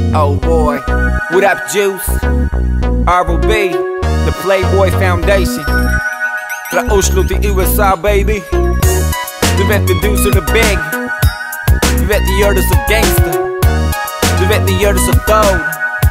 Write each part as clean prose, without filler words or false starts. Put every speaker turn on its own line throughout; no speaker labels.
Oh boy, what up, Juice? ROB, the Playboy Foundation. Fra Oslo till USA, baby. Du vet det, du som är big. Du vet det gör det så gangsta. Du vet det gör det så dope.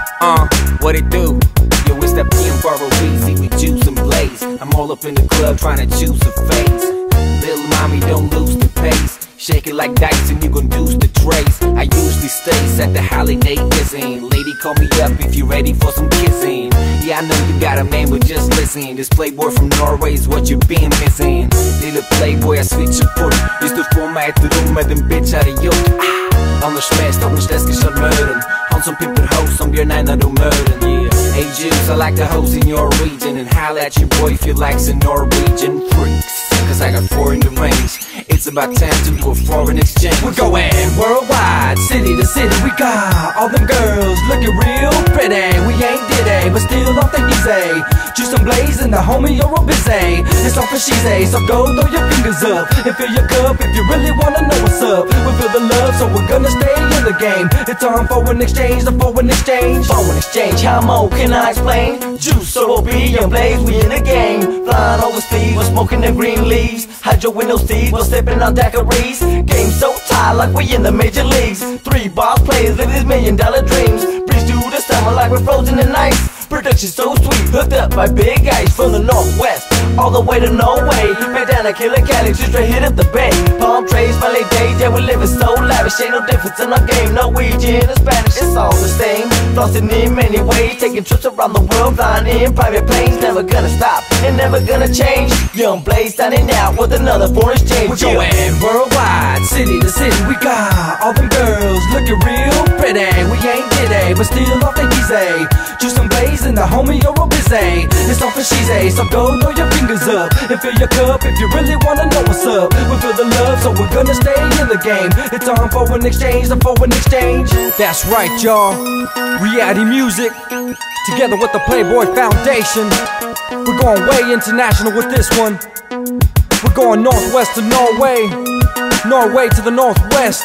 What it do? Yo, it's that PMROBZ with Juice and Blaze. I'm all up in the club trying to choose a face. Little mommy, don't lose the pace. Shake it like dice and you gon' deuce the trace. I usually stays at the holiday kissing. Lady, call me up if you're ready for some kissing. Yeah, I know you got a man, but just listen. This playboy from Norway is what you've been missing. Lille playboy, jag switchar på dig. Just du får mig ett rum med en bitch här i gjort. Annars mest, annars läskar charmören. Han som pimpar hoes som Björn Einar och Mören. Yeah. Hey Juice, I like the hoes in your region. And holla at your boy if you like some Norwegian freaks. Cause I got 4 in the range. It's about time to do a foreign exchange. We're going worldwide, city to city. We got all them girls looking real pretty. We ain't diddy, but still don't think easy. Juice and Blaze and the homie, you're a busy. It's all for she's a, so go throw your fingers up and fill your cup if you really wanna know what's up. We feel the love, so we're gonna stay in the game. It's time for an exchange, the foreign exchange. Foreign exchange, how more can I explain? Juice, ROB, and Blaze, we in the game. Flying overseas, we're smoking the green leaves. Hide your window seats, we're sipping on daiquiris. Game so tight like we in the major leagues. 3 boss players live these $1 million dreams. Breeze through the summer like we're frozen in ice. Production so sweet, hooked up by big ice. From the northwest, all the way to Norway. Bandana, Killer Cali, just straight hit up the bay. Palm trees, Malay days, yeah we living so lavish. Ain't no difference in our game, Norwegian and Spanish, it's all the same. Flossing in many ways, taking trips around the world. Flying in private planes, never gonna stop and never gonna change. Young Blaze standing out with another foreign exchange. We're going worldwide, city to city. We got all them girls looking real pretty. We ain't diddy, but still off the easy. Juice and Blaze and the homie, you're a busy. It's all for she's a, so go throw your fingers up and fill your cup if you really wanna know what's up. We feel the love, so we're gonna stay in the game. It's time for an exchange, the foreign exchange. That's right, y'all. Reality music, together with the Playboy Foundation. We're going way international with this one. We're going northwest to Norway, Norway to the northwest.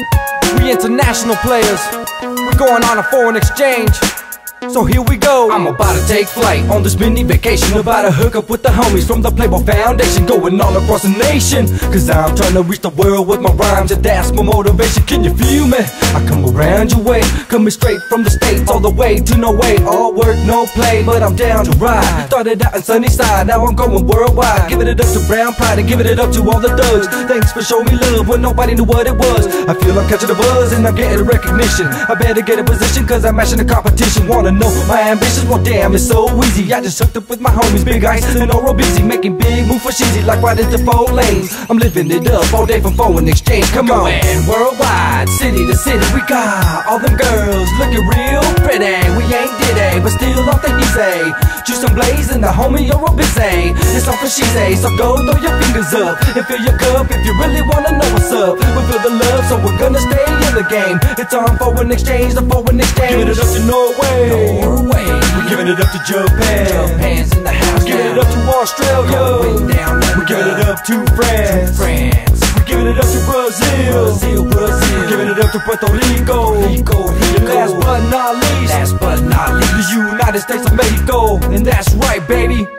We international players. We're going on a foreign exchange. So here we go. I'm about to take flight on this mini vacation. About to hook up with the homies from the Playboy Foundation. Going all across the nation, cause I'm trying to reach the world with my rhymes. And that's my motivation, can you feel me? I come around your way, coming straight from the States all the way to Norway. All work, no play, but I'm down to ride. Started out in Sunnyside, now I'm going worldwide. Giving it up to Brown Pride and giving it up to all the thugs. Thanks for showing me love when nobody knew what it was. I feel I'm catching the buzz and I'm getting recognition. I better get a position cause I'm matching the competition. Wanna know my ambitions? Well damn, it's so easy. I just hooked up with my homies Big Ice and ROBZ, making big move for cheesy like right into 4 lanes. I'm living it up all day from foreign exchange. Come on, worldwide, city to city. We got all them girls looking real pretty. We ain't diddy, but still off the easy. Juice and Blaze and the homie, you're a busy. It's all for she's a, so go throw your fingers up and fill your cup if you really wanna know what's up. We feel the love, so we're gonna stay in the game. It's time for an exchange, the foreign exchange. Giving it up to Norway. We're giving it up to Japan. Japan's in the house. We're giving it up to Australia. We're giving it up to France. We're giving it up to Brazil. We're giving it up to Puerto Rico. And last but not least, the United States of Mexico. And that's right, baby.